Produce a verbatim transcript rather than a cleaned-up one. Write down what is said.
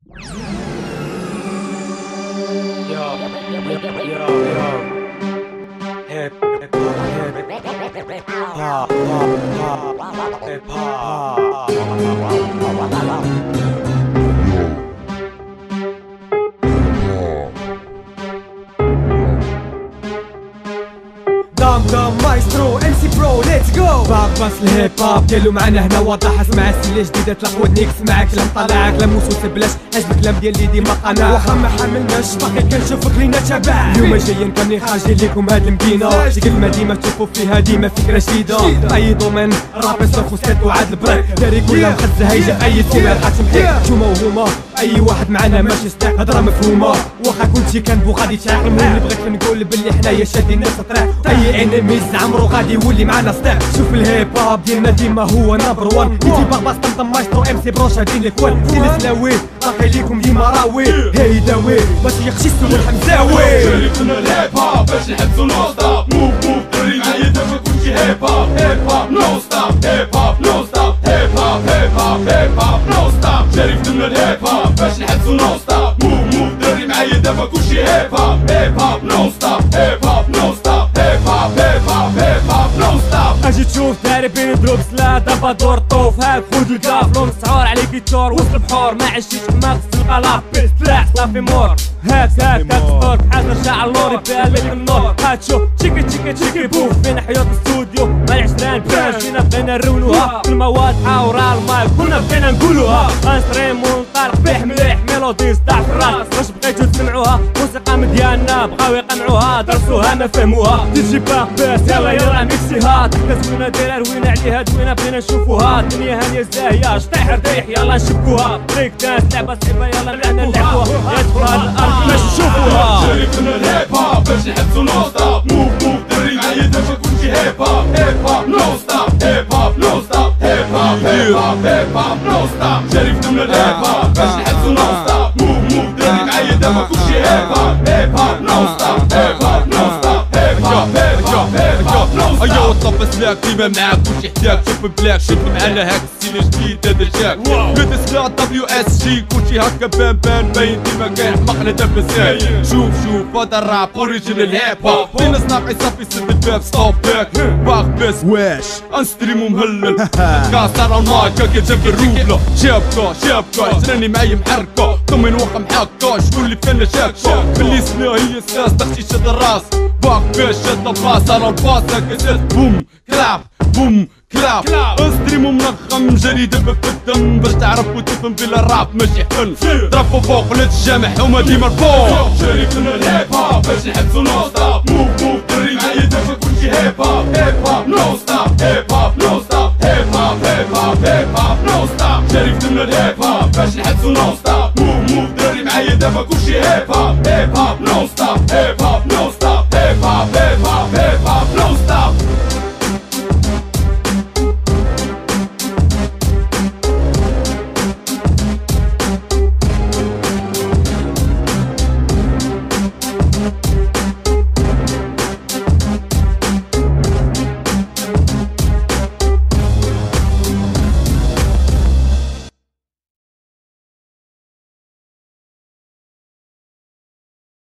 دام دام مايسترو ام سي برو ليتس جو. باك باس الهيب هوب ديالو معنا هنا واضح. اسمع السلة جديدة تلاقوا ودنيك سمعك كلام طالع كلام وسوس بلاش عجب الكلام ديالي ديما قناع. واخا ما حملناش باقي كنشوفك لينا تبع. اليوم جايين كاملين خارجين ليكم هاد المدينة. شي كلمة ديما تشوفوا فيها ديما فكرة جديدة. اي دومين رابي صرف وسكت وعاد البريك. داري كلها مخزة هيجا اي تيم راه تمحيك. نتوما وهما اي واحد معنا ماشي ستاك هضره مفهومة. واخا كلشي كنبو غادي تعاقل. المهم بغيت نقول بلي حنايا شادين نفس الطريق. اي انميز عمرو غادي يولي معنا ستاك. شوف الهيب هوب ديالنا ديما هو نمبر وان. كيجي باغباس طمطم مايسترو ام سي برو شادين الكوان. سلسلاوي باقي ليكم ديما راوي. هاي داوي باش يخشي السوق الحمزاوي. شاركنا الهيب هوب باش نحبسو نو ستوب. موف موف دري معايا دابا كلشي هيب هوب. هيب هوب نو ستوب. هيب هوب نو ستوب. هيب هوب هيب هوب هيب هوب نو ستوب. شاركنا الهيب هوب باش نحبسو نو ستوب. موف موف دري معايا دابا كلشي هيب هوب. هيب هوب نو ستوب. هيب هوب نو ستوب. هيب هوب هيب هوب هيب هوب نو ستوب. اجي تشوف داربين ضرب سلا دابا دور طوف. هاك خود الكاف لون سعور عليك يتور وسط البحور. ما عشتش ما غسل الغلا بيس طلع صافي مور. هاك هاك هاك سبورك حاجة رجع اللوري فيها لك النور. هاتشوف تشيكي تشيكي تشيكي بوف فينا حياة الاستوديو. ما العشرين باش فينا بغينا نرونوها. كلمة واضحة ورا المايك كنا بغينا نقولوها. غنستريم ونطالق بيح مليح ميلوديز تاع في الراس. واش بغيتو تسمعوها موسيقى مديالنا بغاو يقنعوها درسوها ما فهموها. تجي باغ باس يلا يلا ميكسيها. تبدا زوينة دايرة روينة عليها دوينة بغينا نشوفوها. الدنيا هانية زاهية شطيح ريح يلا نشبكوها. بريك دانس لعبة صعيبة يلا رجعنا نلعبوها. يدخل الارض باش نشوفوها. شاركنا الهيب هوب باش نحبسو نو ستوب. موف موف دري معايا دابا كلشي هيب هوب. هيب هوب نو ستوب. هيب هوب نو ستوب. هيب هوب هيب هوب هيب هوب نو ستوب. شاركنا الهيب هوب باش نحبسو نو ستوب. موف موف دري معايا دابا كلشي هيب هوب. هيب هوب نو ستوب. هيب هوب نو ستوب. هيب هوب هيب هوب هيب هوب نو ستوب. ايوا طب سلاك ديما معاك كلشي احتاج. شوف بلاك شوف معنا هاك السيل جديد هذا جاك. قد سلاك دبليو اس جي كلشي هكا بان بان باين ديما كاع حمقنا دابا زايد. شوف شوف هذا الراب اوريجينال هيب هوب. في ناس ناقص صافي سد الباب ستوب باك. باغ بس واش انستريمو مهلل. كاسر المايك كي جاب الروبلة. شابكة شابكة جراني معايا محركة. ضمن واخا محكة شكون اللي فينا شاكة. باللي سلا هي الساس تختي شد الراس. باك باش شد الباس على الباس هكا زاد بوم كلاب بوم كلاب. انستريمو منغم جري دابا في الدم باش تعرف وتفهم بلا الراب ماشي حفل. ضربو فوق ولاد الجامع هما ديما الفوق. شاركنا الهيب هوب باش نحبسو نو ستوب. موف موف دري معايا دابا كلشي هيب هوب. هيب هوب نو ستوب. هيب هوب نو ستوب. هيب هوب هيب هوب هيب هوب نو ستوب. شاركنا الهيب هوب باش نحبسو نو ستوب. موف موف دري معايا دابا كلشي هيب هوب. هيب هوب نو